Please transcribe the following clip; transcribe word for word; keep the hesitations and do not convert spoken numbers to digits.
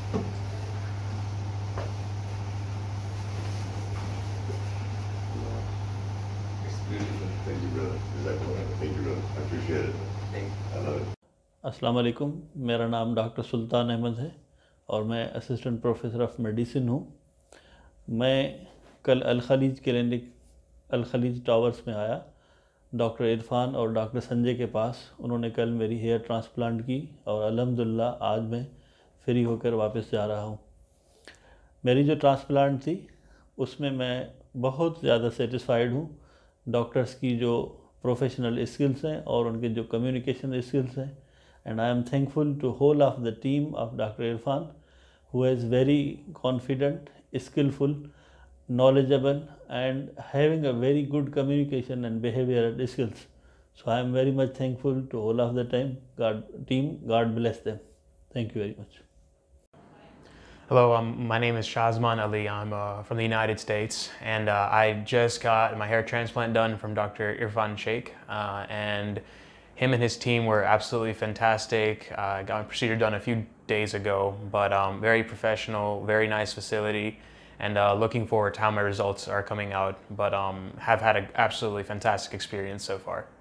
Thank you, brother. Thank you, brother. I appreciate it. Thank you. I love it. अस्सलाम वालेकुम, मेरा नाम doctor सुल्तान अहमद है और मैं असिस्टेंट प्रोफेसर ऑफ मेडिसिन हूँ। मैं कल अल खलीज क्लिनिक अल खलीज टावर्स में आया डॉक्टर इरफान और डॉक्टर संजय के पास। उन्होंने कल मेरी हेयर ट्रांसप्लांट की और अल्हम्दुलिल्लाह आज मैं फ्री होकर वापस जा रहा हूँ। मेरी जो ट्रांसप्लांट थी उसमें मैं बहुत ज़्यादा सेटिस्फाइड हूँ। डॉक्टर्स की जो प्रोफेशनल स्किल्स हैं और उनके जो कम्युनिकेशन स्किल्स हैं, and I am thankful to whole of the team of Doctor Irfan, who is very confident, skillful, knowledgeable and having a very good communication and behavioral skills. So I am very much thankful to all of the time God team. God bless them. Thank you very much. Hello, um, my name is Shazman Ali. I'm uh, from the United States, and uh, I just got my hair transplant done from Doctor Irfan Sheikh, uh, and him and his team were absolutely fantastic. Uh, I got my procedure done a few days ago, but um, very professional, very nice facility, and uh, looking forward to how my results are coming out, but um, have had an absolutely fantastic experience so far.